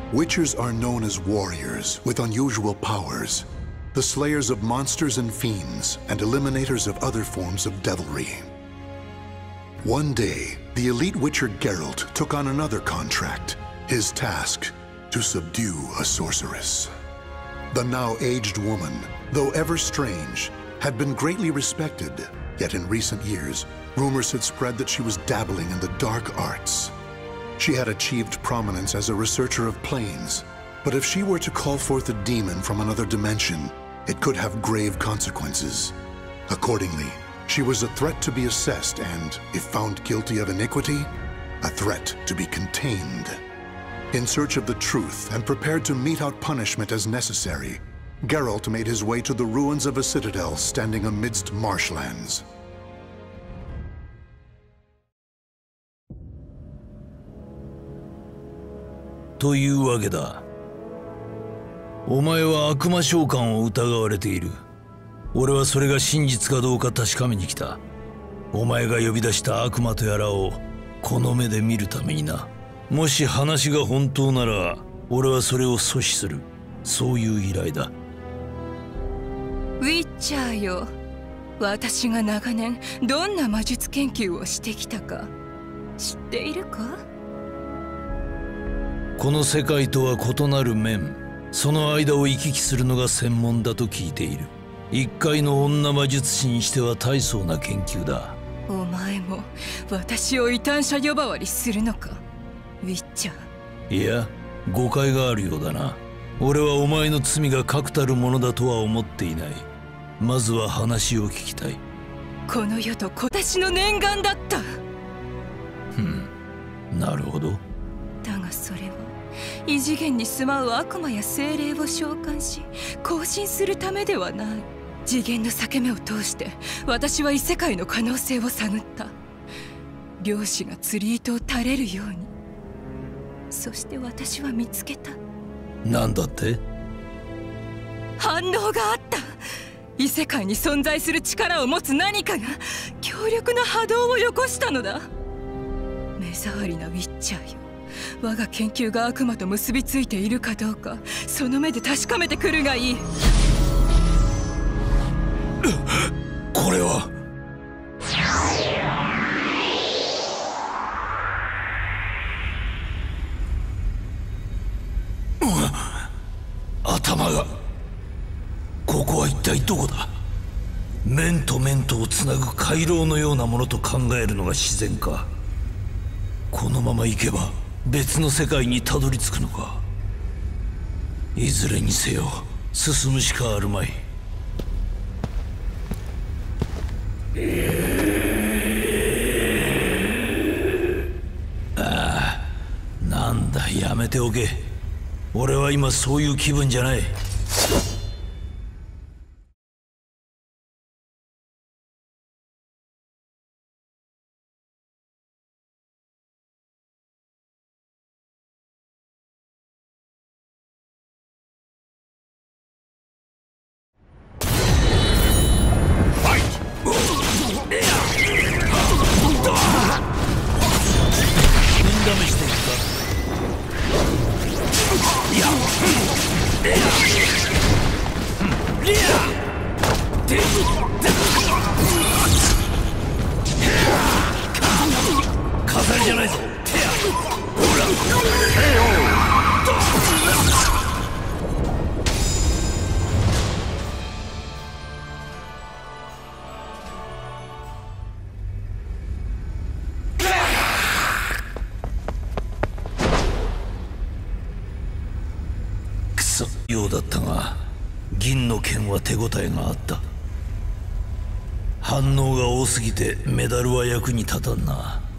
Witchers are known as warriors with unusual powers, the slayers of monsters and fiends, and eliminators of other forms of devilry. One day, the elite Witcher Geralt took on another contract, his task to subdue a sorceress. The now aged woman, though ever strange, had been greatly respected, yet in recent years, rumors had spread that she was dabbling in the dark arts. She had achieved prominence as a researcher of planes, but if she were to call forth a demon from another dimension, it could have grave consequences. Accordingly, she was a threat to be assessed and, if found guilty of iniquity, a threat to be contained. In search of the truth and prepared to mete out punishment as necessary, Geralt made his way to the ruins of a citadel standing amidst marshlands. というわけだ。お前は悪魔召喚を疑われている。俺はそれが真実かどうか確かめに来た。お前が呼び出した悪魔とやらをこの目で見るためにな。もし話が本当なら俺はそれを阻止する。そういう依頼だ。 ウィッチャーよ。私が長年どんな魔術研究をしてきたか知っているか？ この世界とは異なる面、その間を行き来するのが専門だと聞いている。一介の女魔術師にしては大層な研究だ。 お前も私を異端者呼ばわりするのか、ウィッチャー。いや、誤解があるようだな。俺はお前の罪が確たるものだとは思っていない。まずは話を聞きたい。 この世と私の念願だった。 なるほど。 だがそれは異次元に住まう悪魔や精霊を召喚し更新するためではない。次元の裂け目を通して私は異世界の可能性を探った。漁師が釣り糸を垂れるように。そして私は見つけた。 なんだって？ 反応があった。異世界に存在する力を持つ何かが強力な波動をよこしたのだ。目障りなウィッチャーよ。我が研究が悪魔と結びついているかどうかその目で確かめてくるがいい。 これは頭が。ここは一体どこだ？面と面とをつなぐ回廊のようなものと考えるのが自然か。このまま行けば別の世界にたどり着くのか。いずれにせよ進むしかあるまい。ああ、なんだ、やめておけ。俺は今そういう気分じゃない。飾りじゃないぞ。くそようだったが、銀の剣は手応えがあった。反応が多すぎてメダルは役に立たんな。